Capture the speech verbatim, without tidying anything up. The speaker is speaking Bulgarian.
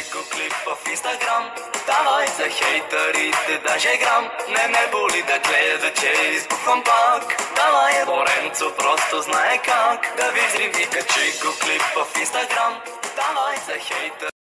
чико клип в Инстаграм. Давай за хейтерите даже грам. Не ме боли да гледа, че избухвам пак. Давай Лоренцо просто знае как да ви взриви, чико клип в Инстаграм. Давай за хейтер